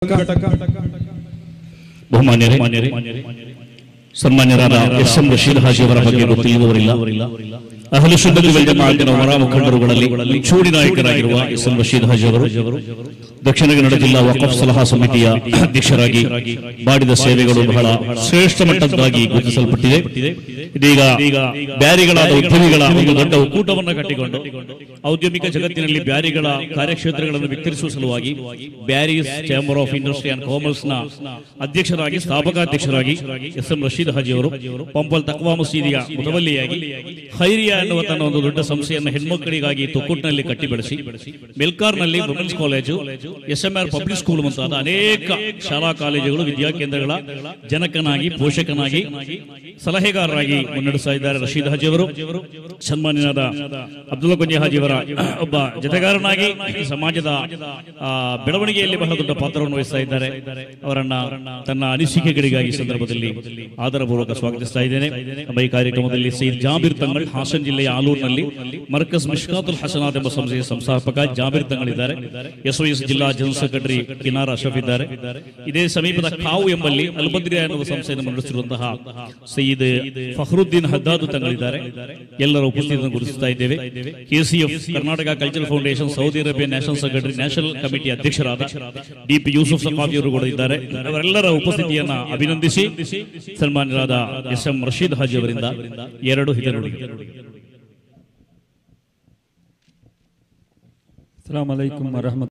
ಬಹುಮಾನ್ಯರೇ, ಸನ್ಮಾನ್ಯರಾದ S M Rashid Haji ಅವರ ಬಗ್ಗೆ ಗೊತ್ತಿಲ್ಲದವರಿಲ್ಲ. ಅಹ್ಲು ಸುನ್ನತ್ ವಲ್ ಜಮಾಅತಿನ ಹೊರ ಮುಖಂಡರುಗಳಲ್ಲಿ ಚೂಡಿ ನಾಯಕರಾಗಿರುವ ಎಸ್ ಎಂ ರಶೀದ್ ಹಾಜಿ ಅವರು ದಕ್ಷಿಣ ಕನ್ನಡ ಜಿಲ್ಲಾ ವಕ್ಫ್ ಸಲಹಾ ಸಮಿತಿಯ ಅಧ್ಯಕ್ಷರಾಗಿ ಮಾಡಿದ ಸೇವೆಗಳು ಬಹಳ ಶ್ರೇಷ್ಠ ಮಟ್ಟದ್ದಾಗಿ ಗುರುತಿಸಲ್ಪಟ್ಟಿದೆ. ಇದೀಗ ಬ್ಯಾರಿಗಳಾದ ಉದ್ಯಮಿಗಳ ಒಂದು ದೊಡ್ಡ ಒಕ್ಕೂಟವನ್ನು ಕಟ್ಟಿಕೊಂಡು ಔದ್ಯಮಿಕ ಜಗತ್ತಿನಲ್ಲಿ ಬ್ಯಾರಿಗಳ ಕಾರ್ಯಕ್ಷೇತ್ರಗಳನ್ನು ವಿಸ್ತರಿಸುವ ಸಲುವಾಗಿ Bearys chamber of industry and commerce ನ ಅಧ್ಯಕ್ಷರಾಗಿ ಸ್ಥಾಪಕಾಧ್ಯಕ್ಷರಾಗಿ ಎಸ್ ಎಂ ರಶೀದ್ ಹಾಜಿ ಅವರು ಪಂಪಲ್ ತಕ್ವಾ ಮಸೀದಿಯ ಮುತವಲ್ಲಿಯಾಗಿ ಖೈರಿಯಾ ಎನ್ನುವ ತನ್ನ ಒಂದು ದೊಡ್ಡ ಸಂಸ್ಥೆಯನ್ನು ಹೆಣ್ಮಕ್ಕಳಿಗಾಗಿ ತೊಕ್ಕೂಟಿನಲ್ಲಿ ಕಟ್ಟಿ ಬೆಳೆಸಿ ಮೆಲ್ಕಾರ್ನಲ್ಲಿ women's college, SMR public school ಮುಂತಾದ ಅನೇಕ ಶಾಲಾ ಕಾಲೇಜುಗಳು ವಿದ್ಯಾಕೇಂದ್ರಗಳ ಜನಕನಾಗಿ, ಪೋಷಕನಾಗಿ, ಸಲಹೆಗಾರರಾಗಿ ಮುನ್ನಡೆಸ್ತಾ ಇದ್ದಾರೆ ರಶೀದ್ ಹಾಜಿ ಅವರು. ಸನ್ಮಾನ್ಯನಾದ ಅಬ್ದುಲ್ಲಾ ಕೊಂಜಿ ಹಾಜಿ ಅವರ ಒಬ್ಬ ಜತೆಗಾರನಾಗಿ ಸಮಾಜದ ಬೆಳವಣಿಗೆಯಲ್ಲಿ ಬಹಳ ದೊಡ್ಡ ಪಾತ್ರವನ್ನು ವಹಿಸ್ತಾ ಇದ್ದಾರೆ. ಅವರನ್ನ ತನ್ನ ಅನಿಸಿಕೆಗಳಿಗಾಗಿ ಸಂದರ್ಭದಲ್ಲಿ ಆದರಪೂರ್ವಕ ಸ್ವಾಗತಿಸ್ತಾ ಇದ್ದೇನೆ. ಈ ಕಾರ್ಯಕ್ರಮದಲ್ಲಿ ಸೈಯದ್ ಜಾಬಿರ್ ತಂಗಳ್, ಹಾಸನ್ ಜಿಲ್ಲೆಯ ಆಲೂರಿನಲ್ಲಿ ಮರ್ಕಸ್ ಮಿಷ್ಕಾತುಲ್ ಹಸನಾತ್ ಎಂಬ ಸಂಸ್ಥೆಯ ಸಂಸ್ಥಾಪಕ ಜಾಬಿರ್ ತಂಗಳಿದ್ದಾರೆ. SOS ಜಿಲ್ಲಾ ಜನರಲ್ ಸೆಕ್ರೆಟರಿ ಕಿನಾರ್ ಅಶ್ರಫ್ ಇದ್ದಾರೆ. ಇದೇ ಸಮೀಪದ ಕಾವು ಎಂಬಲ್ಲಿ ಅಲ್ಬದ್ರಿಯಾ ಎನ್ನುವ ಸಂಸ್ಥೆಯನ್ನು ನಡೆಸಿರುವಂತಹ ಸೈಯದ್ ಫಖ್ರುದ್ದೀನ್ ಹದ್ದಾದ್ ತಂಗಳಿದ್ದಾರೆ. ಎಲ್ಲರ ಉಪಸ್ಥಿತಿಯನ್ನು ಗುರುತಿಸ್ತಾ ಇದ್ದೇವೆ. KCF Karnataka cultural foundation Saudi Arabia national secretary, national committee ಅಧ್ಯಕ್ಷರಾದ DP ಯೂಸುಫ್ ಸಫಾವಿ ಅವರು ಕೂಡ ಇದ್ದಾರೆ. ಅವರೆಲ್ಲರ ಉಪಸ್ಥಿತಿಯನ್ನ ಅಭಿನಂದಿಸಿ ಸನ್ಮಾನ್ಯರಾದ ಎಸ್ ಎಂ ರಶೀದ್ ಹಾಜಿ ಅವರಿಂದ 2 ಹಿತನುಡಿಗಳು. ಅಸ್ಸಲಾಮು ಅಲೈಕುಂ ವರಹಮತುಲ್ಲಾಹಿ